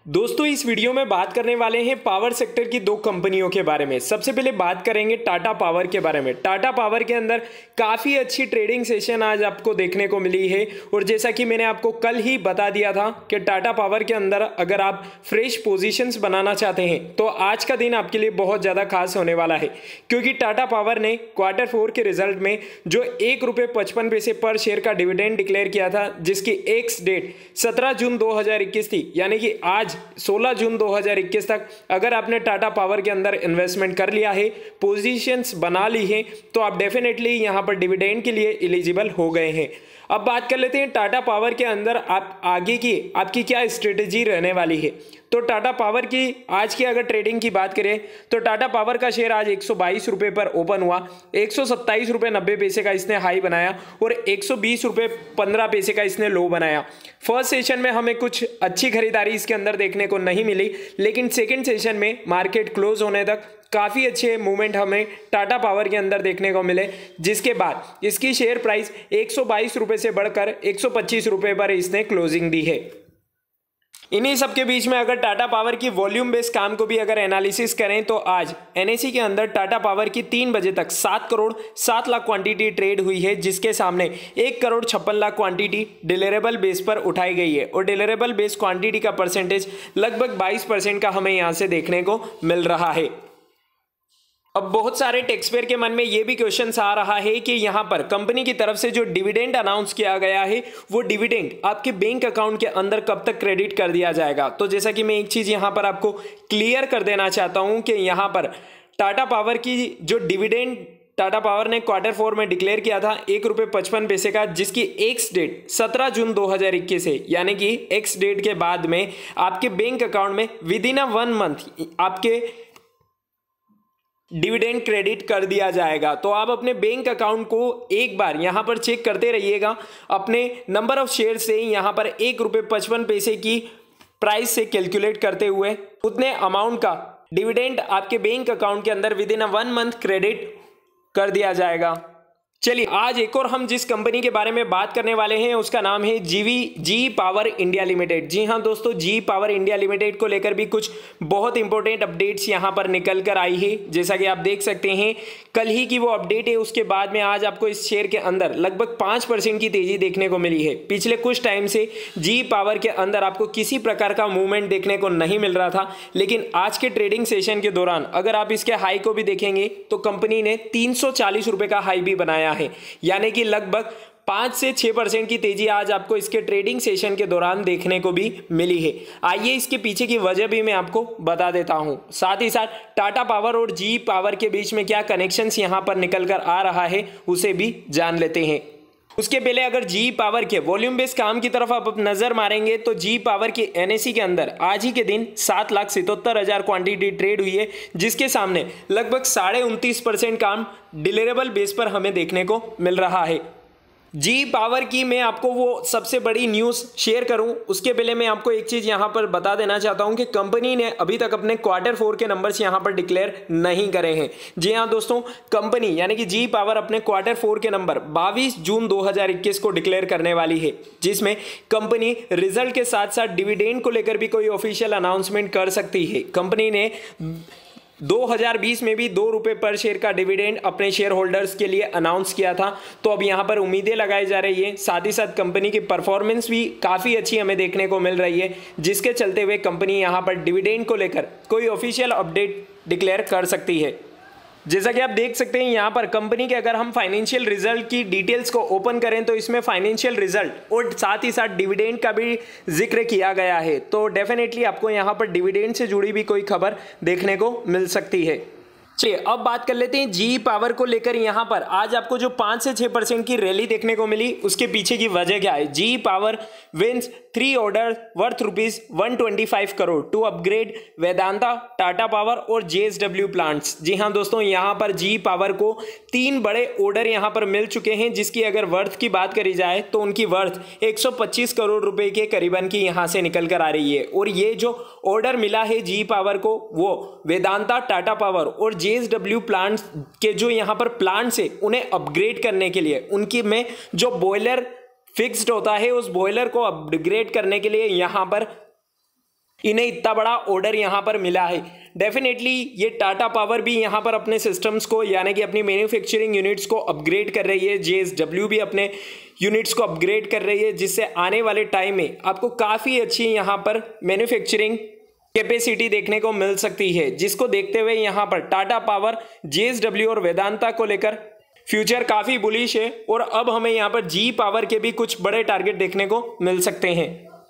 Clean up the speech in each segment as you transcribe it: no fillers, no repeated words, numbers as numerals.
दोस्तों इस वीडियो में बात करने वाले हैं पावर सेक्टर की दो कंपनियों के बारे में। सबसे पहले बात करेंगे टाटा पावर के बारे में। टाटा पावर के अंदर काफ़ी अच्छी ट्रेडिंग सेशन आज आपको देखने को मिली है और जैसा कि मैंने आपको कल ही बता दिया था कि टाटा पावर के अंदर अगर आप फ्रेश पोजीशंस बनाना चाहते हैं तो आज का दिन आपके लिए बहुत ज़्यादा खास होने वाला है, क्योंकि टाटा पावर ने क्वार्टर 4 के रिजल्ट में जो ₹1.55 पर शेयर का डिविडेंड डिक्लेयर किया था, जिसकी एक्स डेट 17 जून 2021 थी, यानी कि आज 16 जून 2021 तक अगर आपने टाटा पावर के अंदर इन्वेस्टमेंट कर लिया है, पोजीशंस बना ली है, तो आप डेफिनेटली यहां पर डिविडेंड के लिए एलिजिबल हो गए हैं। अब बात कर लेते हैं टाटा पावर के अंदर आप आगे की आपकी क्या स्ट्रेटेजी रहने वाली है। तो टाटा पावर की आज की अगर ट्रेडिंग की बात करें तो टाटा पावर का शेयर आज 122 रुपये पर ओपन हुआ, 127 रुपये 90 पैसे का इसने हाई बनाया और 120 रुपये 15 पैसे का इसने लो बनाया। फर्स्ट सेशन में हमें कुछ अच्छी खरीदारी इसके अंदर देखने को नहीं मिली, लेकिन सेकेंड सेशन में मार्केट क्लोज होने तक काफ़ी अच्छे मूवमेंट हमें टाटा पावर के अंदर देखने को मिले, जिसके बाद इसकी शेयर प्राइस 122 रुपये से बढ़कर 125 रुपये पर इसने क्लोजिंग दी है। इन्हीं सब के बीच में अगर टाटा पावर की वॉल्यूम बेस्ड काम को भी अगर एनालिसिस करें तो आज एनएसई के अंदर टाटा पावर की 3 बजे तक 7 करोड़ 7 लाख क्वांटिटी ट्रेड हुई है, जिसके सामने 1 crore 56 lakh quantity deliverable base पर उठाई गई है और डिलीवरेबल बेस क्वांटिटी का परसेंटेज लगभग 22% का हमें यहां से देखने को मिल रहा है। अब बहुत सारे टैक्स पेयर के मन में ये भी क्वेश्चन आ रहा है कि यहाँ पर कंपनी की तरफ से जो डिविडेंड अनाउंस किया गया है वो डिविडेंड आपके बैंक अकाउंट के अंदर कब तक क्रेडिट कर दिया जाएगा। तो जैसा कि मैं एक चीज़ यहाँ पर आपको क्लियर कर देना चाहता हूँ कि यहाँ पर टाटा पावर की जो डिविडेंड टाटा पावर ने क्वार्टर 4 में डिक्लेयर किया था ₹1.55 का, जिसकी एक्स डेट 17 जून 2021 है, यानी कि एक्स डेट के बाद में आपके बैंक अकाउंट में विद इन 1 मंथ आपके डिविडेंड क्रेडिट कर दिया जाएगा। तो आप अपने बैंक अकाउंट को एक बार यहां पर चेक करते रहिएगा, अपने नंबर ऑफ शेयर से यहां पर ₹1.55 की प्राइस से कैलकुलेट करते हुए उतने अमाउंट का डिविडेंड आपके बैंक अकाउंट के अंदर विद इन 1 मंथ क्रेडिट कर दिया जाएगा। चलिए आज एक और हम जिस कंपनी के बारे में बात करने वाले हैं उसका नाम है जी पावर इंडिया लिमिटेड। जी हाँ दोस्तों, जी पावर इंडिया लिमिटेड को लेकर भी कुछ बहुत इंपॉर्टेंट अपडेट्स यहां पर निकल कर आई है। जैसा कि आप देख सकते हैं कल ही की वो अपडेट है, उसके बाद में आज आपको इस शेयर के अंदर लगभग 5% की तेजी देखने को मिली है। पिछले कुछ टाइम से जी पावर के अंदर आपको किसी प्रकार का मूवमेंट देखने को नहीं मिल रहा था, लेकिन आज के ट्रेडिंग सेशन के दौरान अगर आप इसके हाई को भी देखेंगे तो कंपनी ने 340 रुपये का हाई भी बनाया है, यानी कि लगभग 5 से 6% की तेजी आज आपको इसके ट्रेडिंग सेशन के दौरान देखने को भी मिली है। आइए इसके पीछे की वजह भी मैं आपको बता देता हूं, साथ ही साथ टाटा पावर और जी पावर के बीच में क्या कनेक्शंस यहां पर निकल कर आ रहा है उसे भी जान लेते हैं। उसके पहले अगर जी पावर के वॉल्यूम बेस्ड काम की तरफ आप नजर मारेंगे तो जी पावर की एनएसई के अंदर आज ही के दिन 7,77,000 क्वांटिटी ट्रेड हुई है, जिसके सामने लगभग 29.5% काम डिलीवरेबल बेस पर हमें देखने को मिल रहा है। जी पावर की मैं आपको वो सबसे बड़ी न्यूज़ शेयर करूं उसके पहले मैं आपको एक चीज़ यहां पर बता देना चाहता हूं कि कंपनी ने अभी तक अपने क्वार्टर 4 के नंबर्स यहां पर डिक्लेयर नहीं करे हैं। जी हां दोस्तों, कंपनी यानी कि जी पावर अपने क्वार्टर 4 के नंबर 22 जून 2021 को डिक्लेयर करने वाली है, जिसमें कंपनी रिजल्ट के साथ साथ डिविडेंड को लेकर भी कोई ऑफिशियल अनाउंसमेंट कर सकती है। कंपनी ने 2020 में भी ₹2 पर शेयर का डिविडेंड अपने शेयर होल्डर्स के लिए अनाउंस किया था, तो अब यहां पर उम्मीदें लगाई जा रही है। साथ ही साथ कंपनी की परफॉर्मेंस भी काफ़ी अच्छी हमें देखने को मिल रही है, जिसके चलते हुए कंपनी यहां पर डिविडेंड को लेकर कोई ऑफिशियल अपडेट डिक्लेयर कर सकती है। जैसा कि आप देख सकते हैं यहाँ पर कंपनी के अगर हम फाइनेंशियल रिजल्ट की डिटेल्स को ओपन करें तो इसमें फाइनेंशियल रिजल्ट और साथ ही साथ डिविडेंड का भी जिक्र किया गया है, तो डेफिनेटली आपको यहाँ पर डिविडेंड से जुड़ी भी कोई खबर देखने को मिल सकती है। चलिए अब बात कर लेते हैं जी पावर को लेकर। यहाँ पर आज आपको जो 5 से 6% की रैली देखने को मिली उसके पीछे की वजह क्या है। GE Power wins 3 order worth ₹125 crore to upgrade Vedanta, Tata Power और जेएसडब्ल्यू प्लांट्स। जी हाँ दोस्तों, यहाँ पर जी पावर को 3 बड़े ऑर्डर यहाँ पर मिल चुके हैं, जिसकी अगर वर्थ की बात करी जाए तो उनकी वर्थ 125 करोड़ रुपए के करीबन की यहाँ से निकल कर आ रही है। और ये जो ऑर्डर मिला है जी पावर को वो वेदांता, टाटा पावर और जेएसडब्ल्यू प्लांट्स के जो यहाँ पर प्लांट्स है उन्हें अपग्रेड करने के लिए, उनकी में जो बॉयलर फिक्स्ड होता है उस बॉयलर को अपग्रेड करने के लिए यहाँ पर इन्हें इतना बड़ा ऑर्डर यहाँ पर मिला है। डेफिनेटली ये टाटा पावर भी यहाँ पर अपने सिस्टम्स को यानी कि अपनी मैन्युफैक्चरिंग यूनिट्स को अपग्रेड कर रही है। JSW भी अपने यूनिट्स को अपग्रेड कर रही है, जिससे आने वाले टाइम में आपको काफ़ी अच्छी यहाँ पर मैन्युफैक्चरिंग कैपेसिटी देखने को मिल सकती है, जिसको देखते हुए यहाँ पर टाटा पावर, JSW और वेदांता को लेकर फ्यूचर काफ़ी बुलिश है। और अब हमें यहाँ पर जी पावर के भी कुछ बड़े टारगेट देखने को मिल सकते हैं।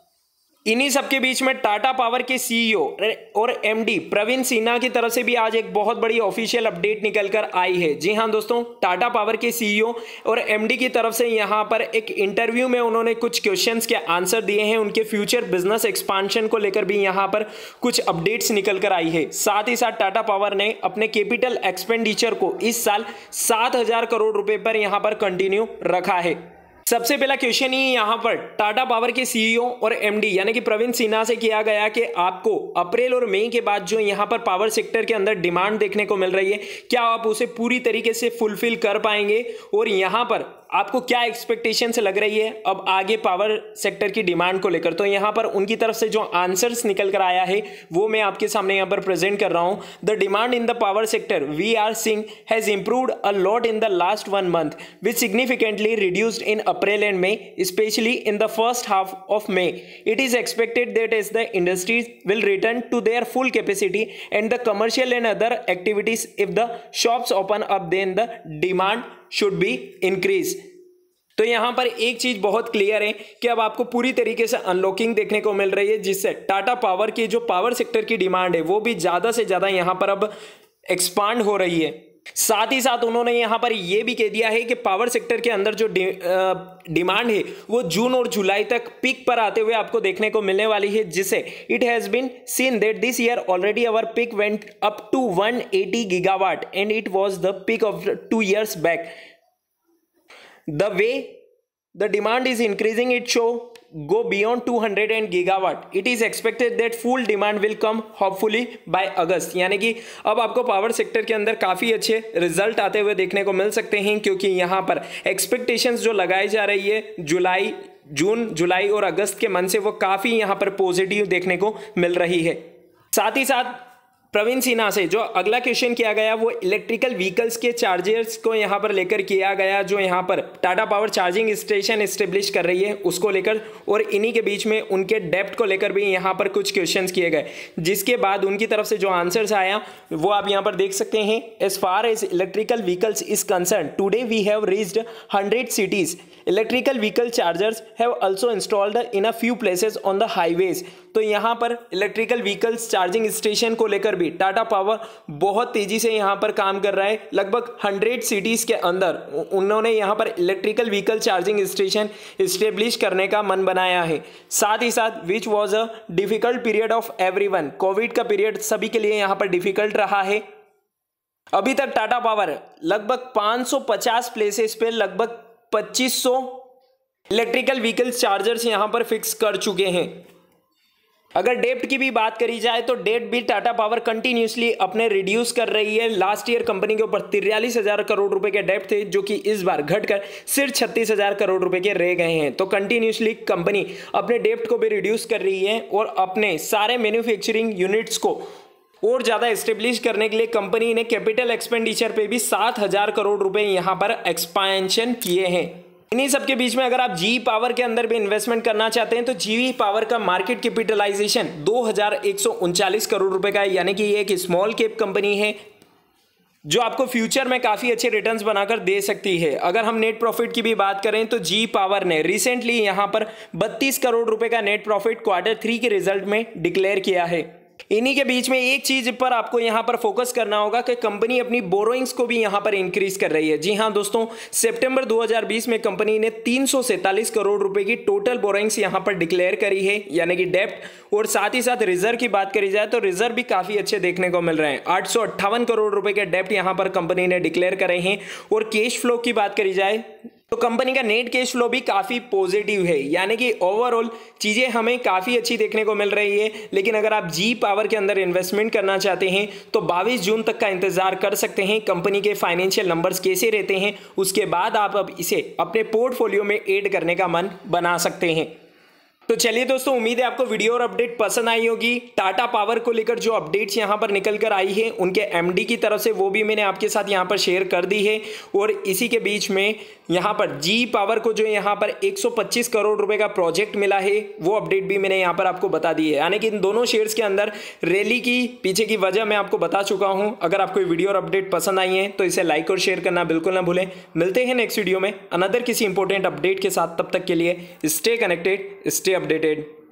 इन्हीं सबके बीच में टाटा पावर के CEO और MD प्रवीण सिन्हा की तरफ से भी आज एक बहुत बड़ी ऑफिशियल अपडेट निकल कर आई है। जी हाँ दोस्तों, टाटा पावर के CEO और MD की तरफ से यहाँ पर एक इंटरव्यू में उन्होंने कुछ क्वेश्चंस के आंसर दिए हैं। उनके फ्यूचर बिजनेस एक्सपांशन को लेकर भी यहाँ पर कुछ अपडेट्स निकल कर आई है। साथ ही साथ टाटा पावर ने अपने कैपिटल एक्सपेंडिचर को इस साल 7,000 करोड़ रुपए पर यहाँ पर कंटिन्यू रखा है। सबसे पहला क्वेश्चन ही यहाँ पर टाटा पावर के CEO और MD यानी कि प्रवीण सिन्हा से किया गया कि आपको अप्रैल और मई के बाद जो यहाँ पर पावर सेक्टर के अंदर डिमांड देखने को मिल रही है, क्या आप उसे पूरी तरीके से फुलफिल कर पाएंगे और यहाँ पर आपको क्या एक्सपेक्टेशन से लग रही है अब आगे पावर सेक्टर की डिमांड को लेकर। तो यहाँ पर उनकी तरफ से जो आंसर्स निकल कर आया है वो मैं आपके सामने यहाँ पर प्रेजेंट कर रहा हूँ। The demand in the power sector we are seeing has improved a lot in the last 1 month which significantly reduced in April and May, especially in the first half of May. It is expected that as the industries will return to their full capacity and the commercial and other activities, if the shops open up, then the demand should be increased. तो यहाँ पर एक चीज बहुत clear है कि अब आपको पूरी तरीके से अनलॉकिंग देखने को मिल रही है, जिससे टाटा पावर की जो पावर सेक्टर की डिमांड है वो भी ज्यादा से ज्यादा यहाँ पर अब एक्सपांड हो रही है। साथ ही साथ उन्होंने यहाँ पर यह भी कह दिया है कि पावर सेक्टर के अंदर जो डिमांड है वो जून और जुलाई तक पीक पर आते हुए आपको देखने को मिलने वाली है, जिससे it has been seen that this year already our peak went up to 180 gigawatt and it was the peak of 2 years back. The way the demand is increasing, it show go beyond 200 gigawatt. It is expected that full demand will come hopefully by August. यानी कि अब आपको power sector के अंदर काफ़ी अच्छे result आते हुए देखने को मिल सकते हैं, क्योंकि यहाँ पर एक्सपेक्टेशंस जो लगाई जा रही है जून जुलाई और अगस्त के मंथ से वो काफ़ी यहाँ पर पॉजिटिव देखने को मिल रही है। साथ ही साथ प्रवीण सिन्हा से जो अगला क्वेश्चन किया गया वो इलेक्ट्रिकल व्हीकल्स के चार्जर्स को यहाँ पर लेकर किया गया, जो यहाँ पर Tata Power charging station establish कर रही है उसको लेकर, और इन्हीं के बीच में उनके डेप्ट को लेकर भी यहाँ पर कुछ क्वेश्चंस किए गए, जिसके बाद उनकी तरफ से जो आंसर्स आया वो आप यहाँ पर देख सकते हैं। As far as electrical vehicles is concerned, today we have reached 100 cities. Electrical vehicle chargers have also installed in a few places on the highways. तो यहाँ पर इलेक्ट्रिकल व्हीकल्स चार्जिंग स्टेशन को लेकर भी टाटा पावर बहुत तेजी से यहाँ पर काम कर रहा है। लगभग 100 cities के अंदर उन्होंने यहाँ पर electrical vehicle charging station establish करने का मन बनाया है। साथ ही साथ which was a difficult period of everyone, COVID का पीरियड सभी के लिए यहाँ पर डिफिकल्ट रहा है। अभी तक टाटा पावर लगभग 550 प्लेसेस पे लगभग 2500 इलेक्ट्रिकल व्हीकल चार्जर्स यहां पर फिक्स कर चुके हैं। अगर डेप्ट की भी बात करी जाए तो डेप्ट भी टाटा पावर कंटिन्यूसली अपने रिड्यूस कर रही है। लास्ट ईयर कंपनी के ऊपर 43,000 करोड़ रुपए के डेप्ट थे, जो कि इस बार घटकर सिर्फ 36,000 करोड़ रुपए के रह गए हैं। तो कंटिन्यूसली कंपनी अपने डेप्ट को भी रिड्यूस कर रही है और अपने सारे मैन्युफैक्चरिंग यूनिट्स को और ज़्यादा एस्टेब्लिश करने के लिए कंपनी ने कैपिटल एक्सपेंडिचर पे भी 7,000 करोड़ रुपए यहाँ पर एक्सपेंशन किए हैं। इन्हीं सबके बीच में अगर आप जी पावर के अंदर भी इन्वेस्टमेंट करना चाहते हैं तो जी पावर का मार्केट कैपिटलाइजेशन 2,139 करोड़ रुपए का है, यानी कि ये एक स्मॉल कैप कंपनी है जो आपको फ्यूचर में काफ़ी अच्छे रिटर्न्स बनाकर दे सकती है। अगर हम नेट प्रॉफिट की भी बात करें तो जी पावर ने रिसेंटली यहाँ पर 32 करोड़ रुपए का नेट प्रॉफिट Q3 के रिजल्ट में डिक्लेयर किया है। इन्हीं के बीच में एक चीज पर आपको यहां पर फोकस करना होगा कि कंपनी अपनी बोरोइंग्स को भी यहां पर इंक्रीज कर रही है। जी हां दोस्तों, सितंबर 2020 में कंपनी ने 347 करोड़ रुपए की टोटल बोरोइंग्स यहां पर डिक्लेयर करी है, यानी कि डेप्ट। और साथ ही साथ रिजर्व की बात करी जाए तो रिजर्व भी काफी अच्छे देखने को मिल रहे हैं। 858 करोड़ रुपए के डेप्ट यहां पर कंपनी ने डिक्लेयर करे हैं। और कैश फ्लो की बात करी जाए तो कंपनी का नेट कैश फ्लो भी काफी पॉजिटिव है, यानी कि ओवरऑल चीजें हमें काफी अच्छी देखने को मिल रही है। लेकिन अगर आप जी पावर के अंदर इन्वेस्टमेंट करना चाहते हैं तो 22 जून तक का इंतजार कर सकते हैं। कंपनी के फाइनेंशियल नंबर्स कैसे रहते हैं उसके बाद आप अब इसे अपने पोर्टफोलियो में ऐड करने का मन बना सकते हैं। तो चलिए दोस्तों, उम्मीद है आपको वीडियो और अपडेट पसंद आई होगी। टाटा पावर को लेकर जो अपडेट्स यहां पर निकल कर आई है उनके एमडी की तरफ से, वो भी मैंने आपके साथ यहां पर शेयर कर दी है। और इसी के बीच में यहां पर जी पावर को जो यहां पर 125 करोड़ रुपए का प्रोजेक्ट मिला है, वो अपडेट भी मैंने यहां पर आपको बता दी है। यानी कि इन दोनों शेयर्स के अंदर रैली की पीछे की वजह मैं आपको बता चुका हूं। अगर आपको वीडियो और अपडेट पसंद आई है तो इसे लाइक और शेयर करना बिल्कुल ना भूलें। मिलते हैं नेक्स्ट वीडियो में अनदर किसी इंपॉर्टेंट अपडेट के साथ। तब तक के लिए स्टे कनेक्टेड, स्टे अपडेटेड।